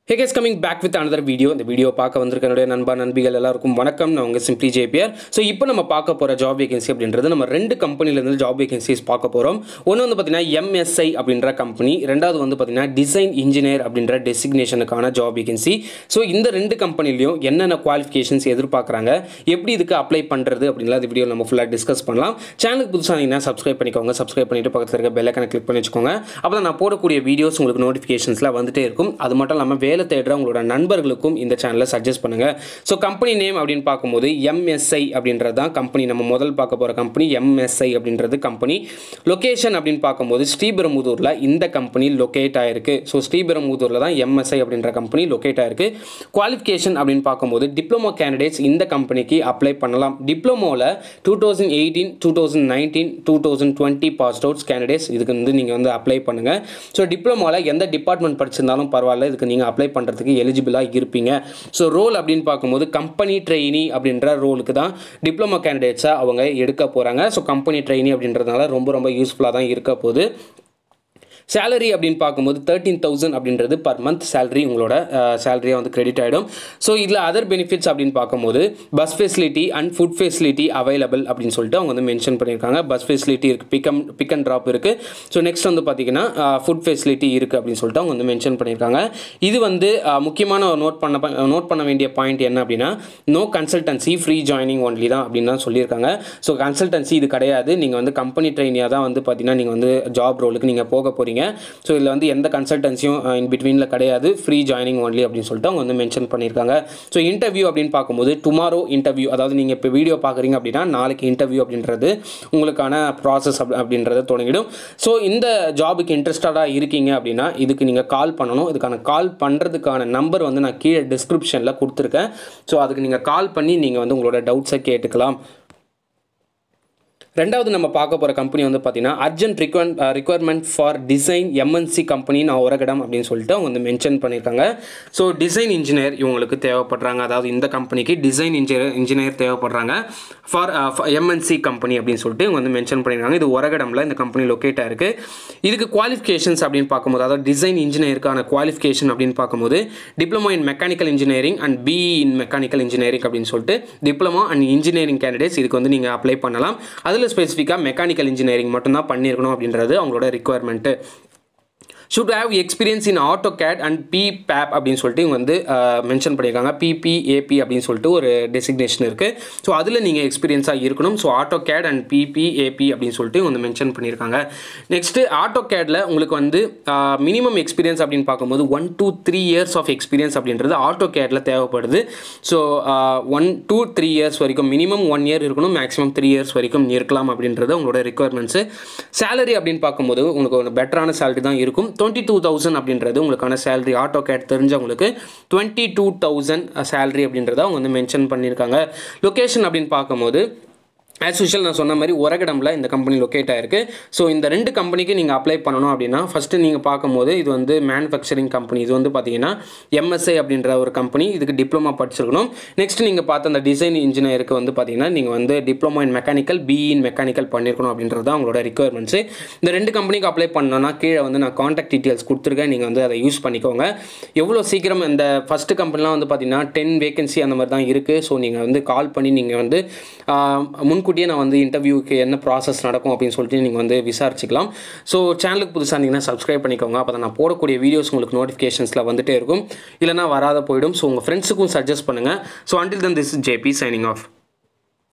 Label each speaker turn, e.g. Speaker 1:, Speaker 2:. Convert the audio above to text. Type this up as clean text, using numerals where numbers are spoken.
Speaker 1: Hey guys, coming back with another video. இந்த video பார்க்க வந்திருக்க என்னுடைய நண்பா நண்பிகள் எல்லாருக்கும் வணக்கம். நான் உங்க சிம்பிளி ஜேபிஆர். ஸோ இப்போ நம்ம பார்க்க போகிற ஜாப் வேகன்சி அப்படின்றது நம்ம ரெண்டு கம்பெனிலேருந்து ஜாப் வேகன்சிஸ் பார்க்க போகிறோம். ஒன்று வந்து பார்த்தீங்கன்னா எம்எஸ்ஐ அப்படின்ற கம்பெனி, ரெண்டாவது வந்து பார்த்தீங்கன்னா டிசைன் இன்ஜினியர் அப்படின்ற டெசிக்னேஷனுக்கான ஜாப் வேகன்சி. ஸோ இந்த ரெண்டு கம்பெனிலையும் என்னென்ன குவாலிஃபிகேஷன்ஸ் எதிர்பார்க்குறாங்க, எப்படி இதுக்கு அப்ளை பண்ணுறது அப்படின்லாம் இந்த வீடியோ நம்ம ஃபுல்லாக டிஸ்கஸ் பண்ணலாம். சேனலுக்கு புதுசாக இருந்தீங்கன்னா சப்ஸ்கிரைப் பண்ணிக்கோங்க. சப்ஸ்கிரைப் பண்ணிட்டு பக்கத்தில் இருக்க பெல் ஐகானை கிளிக் பண்ணி வச்சுக்கோங்க. அப்போ தான் நான் போடக்கூடிய வீடியோஸ் உங்களுக்கு நோட்டிஃபிகேஷன்ஸில் வந்துட்டே இருக்கும். அது மட்டும் இல்லாமல் வேலை தேடுற உங்களோட நண்பர்களுக்கும் இந்த சேனலை சஜஸ்ட் பண்ணுங்க. ஸோ கம்பெனி நேம் அப்படின்னு பார்க்கும்போது எம்எஸ்ஐ அப்படின்றது தான் கம்பெனி. நம்ம முதல் பார்க்க போகிற கம்பெனி எம்எஸ்ஐ அப்படின்றது கம்பெனி. லொகேஷன் அப்படின்னு பார்க்கும்போது ஸ்ரீபெரும்புதூரில் இந்த கம்பெனி லொக்கேட் ஆயிருக்கு. ஸோ ஸ்ரீபெரும்புதூரில் தான் எம்எஸ்ஐ அப்படின்ற கம்பெனி லொக்கேட் ஆயிருக்கு. குவாலிஃபிகேஷன் அப்படின்னு பார்க்கும்போது டிப்ளமோ கேண்டிடேட்ஸ் இந்த கம்பெனிக்கு அப்ளை பண்ணலாம். டிப்ளமோவில் 2018, 2019, 2020 பாஸ்ட் அவுட்ஸ் கேண்டிடேட்ஸ் இதுக்கு வந்து நீங்கள் வந்து அப்ளை பண்ணுங்கள். ஸோ டிப்ளமோவில் எந்த டிபார்ட்மெண்ட் படிச்சிருந்தாலும் பரவாயில்ல, இதுக்கு நீங்கள் அப்ளை பண்ணுறதுக்கு எலிஜிபிளாக இருப்பீங்க. ஸோ ரோல் அப்படின்னு பார்க்கும்போது கம்பெனி ட்ரெயினி அப்படின்ற ரோலுக்கு தான் டிப்ளமோ கேண்டிடேட்ஸை அவங்க எடுக்க போகிறாங்க. ஸோ கம்பெனி ட்ரெயினி அப்படின்றதுனால ரொம்ப யூஸ்ஃபுல்லாக தான் இருக்க போகுது. சேலரி அப்படின்னு பார்க்கும்போது 13,000 அப்படின்றது பர் மந்த் சேலரி உங்களோட சேலரியாக வந்து கிரெடிட் ஆகிடும். ஸோ இதில் அதர் பெனிஃபிட்ஸ் அப்படின்னு பார்க்கும்போது bus facility and food facility available அப்படின்னு சொல்லிட்டு அவங்க வந்து மென்ஷன் பண்ணியிருக்காங்க. பஸ் ஃபெசிலிட்டி இருக்குது, பிக் அண்ட் ட்ராப் இருக்குது. ஸோ நெக்ஸ்ட் வந்து பார்த்திங்கன்னா ஃபுட் ஃபெசிலிட்டி இருக்குது அப்படின்னு சொல்லிட்டு அவங்க வந்து மென்ஷன் பண்ணியிருக்காங்க. இது வந்து முக்கியமான நோட் பண்ண வேண்டிய பாயிண்ட் என்ன அப்படின்னா, no consultancy, free joining only தான் அப்படின்னு தான் சொல்லியிருக்காங்க. ஸோ கன்சல்டன்சி இது கிடையாது. நீங்கள் வந்து கம்பெனி ட்ரெயினியாக தான் வந்து பார்த்திங்கன்னா நீங்கள் வந்து ஜாப் ரோலுக்கு நீங்கள் போக போகிறீங்க. ஸோ இதில் வந்து எந்த கன்சல்டன்சியும் இன் பிட்வீனில் கிடையாது, ஃப்ரீ ஜாயினிங் ஒன்லி அப்படின்னு சொல்லிட்டு அவங்க வந்து மென்ஷன் பண்ணியிருக்காங்க. ஸோ இன்டர்வியூ அப்படின்னு பார்க்கும்போது டுமாரோ இன்டர்வியூ, அதாவது நீங்கள் இப்போ வீடியோ பார்க்குறீங்க அப்படின்னா நாளைக்கு இன்டர்வியூ அப்படின்றது உங்களுக்கான ப்ராசஸ் அப்படின்றத தொடங்கிடும். ஸோ இந்த ஜாபுக்கு இன்ட்ரெஸ்டடாக இருக்கீங்க அப்படின்னா இதுக்கு நீங்கள் கால் பண்ணணும். இதுக்கான கால் பண்ணுறதுக்கான நம்பர் வந்து நான் கீழே டிஸ்கிரிப்ஷனில் கொடுத்துருக்கேன். ஸோ அதுக்கு நீங்கள் கால் பண்ணி நீங்கள் வந்து உங்களோட டவுட்ஸை கேட்டுக்கலாம். ரெண்டாவது நம்ம பார்க்க போகிற கம்பெனி வந்து பார்த்தீங்கன்னா urgent requirement for design MNC company Oragadam அப்படின்னு சொல்லிட்டு அவங்க வந்து மென்ஷன் பண்ணியிருக்காங்க. ஸோ டிசைன் இன்ஜினியர் இவங்களுக்கு தேவைப்படுறாங்க. அதாவது இந்த கம்பெனிக்கு டிசைன் இன்ஜினியர் தேவைப்படுறாங்க ஃபார் எம்என்சி கம்பெனி அப்படின்னு சொல்லிட்டு இவங்க வந்து மென்ஷன் பண்ணியிருக்காங்க. இது ஒரகடமில் இந்த கம்பெனி லொக்கேட் ஆயிருக்கு. இதுக்கு குவாலிஃபிகேஷன்ஸ் அப்படின்னு பார்க்கும்போது, அதாவது டிசைன் இன்ஜினியருக்கான குவாலிஃபிகேஷன் அப்படின்னு பார்க்கும்போது diploma in mechanical engineering and BE in mechanical engineering அப்படின்னு சொல்லிட்டு டிப்ளமோ அண்ட் இன்ஜினியரிங் கேண்டிடேட்ஸ் இதுக்கு வந்து நீங்கள் அப்ளை பண்ணலாம். அதில் ஸ்பெசிஃபிக்காக மெக்கானிக்கல் இன்ஜினியரிங் மட்டும்தான் பண்ணியிருக்கணும் அப்படின்றது அவங்களோட requirement. should have experience in AUTOCAD and PPAP அப்படின்னு சொல்லிட்டு இவங்க வந்து மென்ஷன் பண்ணியிருக்காங்க. PPAP அப்படின்னு சொல்லிட்டு ஒரு டெசிக்னேஷன் இருக்குது. ஸோ அதில் நீங்கள் எக்ஸ்பீரியன்ஸாக இருக்கணும். ஸோ AUTOCAD and PPAP அப்படின்னு சொல்லிட்டு இவங்க வந்து மென்ஷன் பண்ணியிருக்காங்க. நெக்ஸ்ட்டு AUTOCADல உங்களுக்கு வந்து மினிமம் எக்ஸ்பீரியன்ஸ் அப்படின்னு பார்க்கும்போது 1 to 3 years ஆஃப் எக்ஸ்பீரியன்ஸ் அப்படின்றது AUTOCADல தேவைப்படுது. ஸோ 1 to 3 years வரைக்கும், மினிமம் 1 year இருக்கணும், மேக்ஸிமம் 3 years வரைக்கும் இருக்கலாம் அப்படின்றது உங்களோட ரிக்குவயர்மெண்ட்ஸு. சேலரி அப்படின்னு பார்க்கும்போது உங்களுக்கு ஒரு பெட்டரான சேலரி தான் இருக்கும். 22,000 அப்படின்றது உங்களுக்கான சேலரி. AutoCAD தெரிஞ்சவங்களுக்கு 22,000 சேலரி அப்படின்றத அவங்க வந்து மென்ஷன் பண்ணியிருக்காங்க. லொகேஷன் அப்படின்னு பார்க்கும்போது ஆஸ் யூஷுவல் நான் சொன்ன மாதிரி ஒரகடமில் இந்த கம்பெனி லொக்கேட் ஆயிருக்கு. ஸோ இந்த ரெண்டு கம்பெனிக்கு நீங்கள் அப்ளை பண்ணணும் அப்படின்னா ஃபஸ்ட்டு நீங்கள் பார்க்கும்போது இது வந்து மேனுஃபேக்சரிங் கம்பெனி. இது வந்து பார்த்தீங்கன்னா எம்எஸ்ஐ அப்படின்ற ஒரு கம்பெனி. இதுக்கு டிப்ளமா படிச்சிருக்கணும். நெக்ஸ்ட் நீங்கள் பார்த்த அந்த டிசைன் இன்ஜினியருக்கு வந்து பார்த்தீங்கன்னா நீங்கள் வந்து diploma in mechanical, BE in mechanical பண்ணியிருக்கணும் அப்படின்றது தான் உங்களோட ரிக்குவயர்மெண்ட்ஸு. இந்த ரெண்டு கம்பெனிக்கு அப்ளை பண்ணோன்னா கீழே வந்து நான் காண்டாக்ட் டீட்டெயில்ஸ் கொடுத்துருக்கேன். நீங்கள் வந்து அதை யூஸ் பண்ணிக்கோங்க. எவ்வளோ சீக்கிரம் இந்த ஃபஸ்ட்டு கம்பெனிலாம் வந்து பார்த்தீங்கன்னா 10 வேகன்சி அந்த மாதிரி தான் இருக்குது. ஸோ நீங்கள் வந்து கால் பண்ணி நீங்கள் வந்து முன்கூட்டியே நான் வந்து இன்டர்வியூக்கு என்ன ப்ராசஸ் நடக்கும் அப்படின்னு சொல்லிட்டு நீங்கள் வந்து விசாரிச்சிக்கலாம். ஸோ சேனலுக்கு புதுசாக இருந்தீங்கன்னா சப்ஸ்கிரைப் பண்ணிக்கோங்க. அப்போ தான் நான் போடக்கூடிய வீடியோஸ் உங்களுக்கு நோட்டிஃபிகேஷன்ஸில் வந்துகிட்டே இருக்கும். இல்லைனா வராத போயிடும். ஸோ உங்கள் ஃப்ரெண்ட்ஸுக்கும் சஜஸ்ட் பண்ணுங்கள். So until then, this is JP signing off.